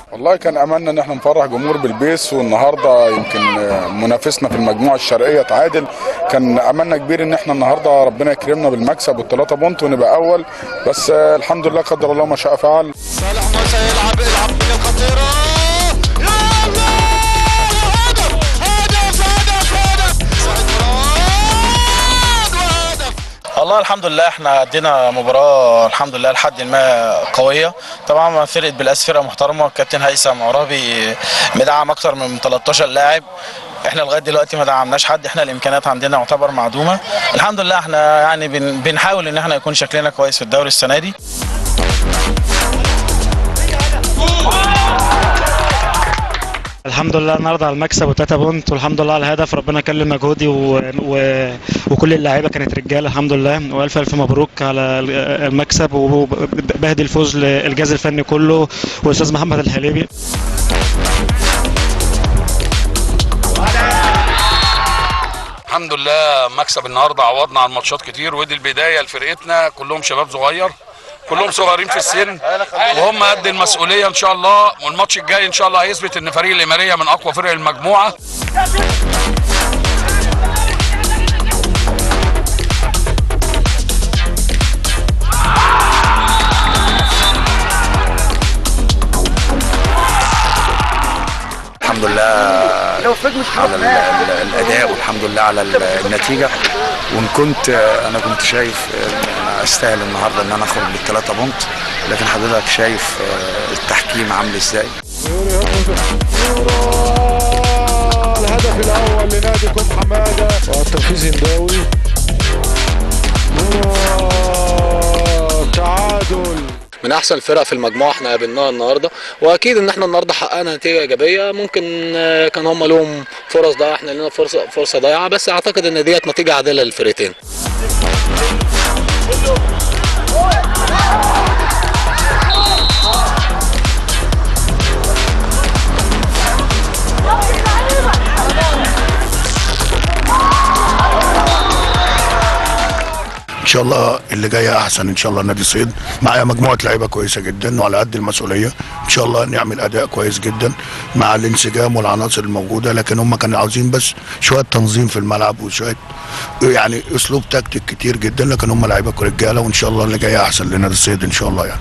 والله كان املنا ان احنا نفرح جمهور بالبيس، والنهارده يمكن منافسنا في المجموعه الشرقيه تعادل. كان املنا كبير ان احنا النهارده ربنا يكرمنا بالمكسب والثلاثه بونت ونبقى اول، بس الحمد لله قدر الله ما شاء فعل. صالح موسى يلعب الخطيره، والله الحمد لله احنا ادينا مباراه الحمد لله لحد ما قويه. طبعا فرقه بالاس فرقه محترمه، الكابتن هيثم عرابي مدعم اكتر من 13 لاعب. احنا لغايه دلوقتي ما دعمناش حد، احنا الامكانيات عندنا تعتبر معدومه. الحمد لله احنا يعني بنحاول ان احنا يكون شكلنا كويس في الدوري السنه دي. الحمد لله النهارده على المكسب و3 بونت، والحمد لله على الهدف. ربنا كلم مجهودي وكل اللعيبه كانت رجاله الحمد لله، والف الف مبروك على المكسب، وبهدي الفوز للجهاز الفني كله والاستاذ محمد الحليبي. الحمد لله مكسب النهارده عوضنا عن ماتشات كتير، ودي البدايه لفرقتنا، كلهم شباب صغير، كلهم صغيرين في السن وهم قد المسؤوليه ان شاء الله. والماتش الجاي ان شاء الله هيثبت ان فريق الإمارية من اقوى فرق المجموعه. الحمد لله على الاداء، والحمد لله على النتيجه. وان كنت انا كنت شايف انا استاهل النهارده ان انا اخرج بالثلاثه بونت، لكن حضرتك شايف التحكيم عامل ازاي. الهدف الاول لنادي كوم حماده والتنفيذ هنداوي. تعادل من احسن الفرق في المجموعه احنا قابلناها النهارده، واكيد ان احنا النهارده حققنا نتيجه ايجابيه. ممكن كان هم لهم فرص ضايعه، احنا لنا فرصه ضايعه، بس اعتقد ان ديت نتيجه عادله للفرقتين. ان شاء الله اللي جايه احسن ان شاء الله. نادي الصيد معايا مجموعه لعيبه كويسه جدا وعلى قد المسؤوليه، ان شاء الله نعمل اداء كويس جدا مع الانسجام والعناصر الموجوده. لكن هم كانوا عاوزين بس شويه تنظيم في الملعب وشويه يعني اسلوب تكتيك كتير جدا، لكن هم لعيبه رجاله، وان شاء الله اللي جايه احسن لنادي الصيد ان شاء الله يعني.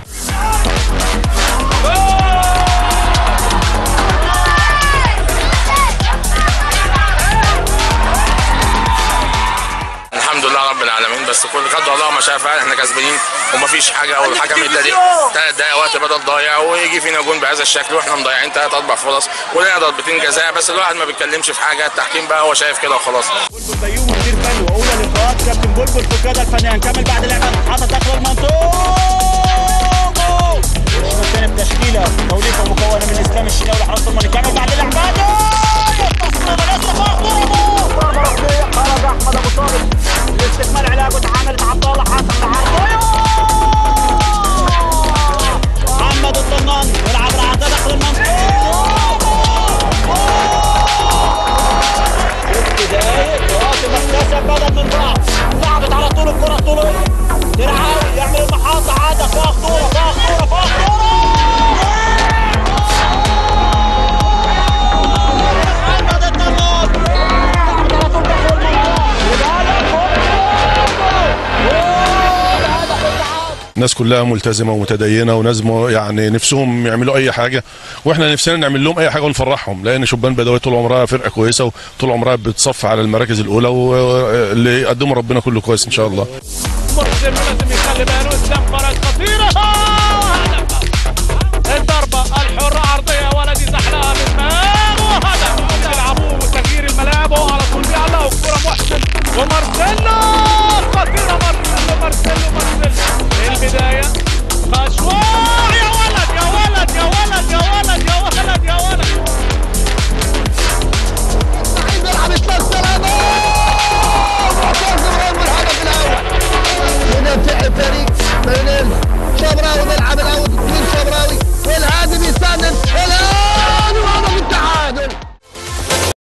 بس كل قدر الله ما شاء فعل، احنا كسبانين ومفيش حاجه، والحكم يدي 3 دقايق وقت بدل ضايع ويجي فينا جون بهذا الشكل، واحنا مضيعين 3 4 فرص ولنا ضربتين جزاء، بس الواحد ما بيتكلمش في حاجه. التحكيم بقى هو شايف كده وخلاص. بلبل بيومي مدير فني واولى لقاءات كابتن بلبل في القياده الفنيه. هنكمل بعد اللعبه حاطط داخل المنطقه الثاني بتشكيله توليفه مكونه من اسلام الشناوي لحراسه المرمى. نكمل بعد اللعبه خرج احمد ابو طالب لاستكمال علاجه. اتعاملت عبد الله حسن العرضيه، محمد الطنان يلعب العرضيه داخل المنطقه. 6 دقايق راتب اكتسب بدل من ضعف، لعبت على طول الكره طول درعاوي يعمل المحاطه، عاده فيها خطوره فيها خطوره فيها خطوره. الناس كلها ملتزمه ومتدينه، وناس يعني نفسهم يعملوا اي حاجه، واحنا نفسنا نعمل لهم اي حاجه ونفرحهم، لان شبان بدوي طول عمرها فرقه كويسه وطول عمرها بتصف على المراكز الاولى، واللي يقدموا ربنا كله كويس ان شاء الله. لازم يخلي باله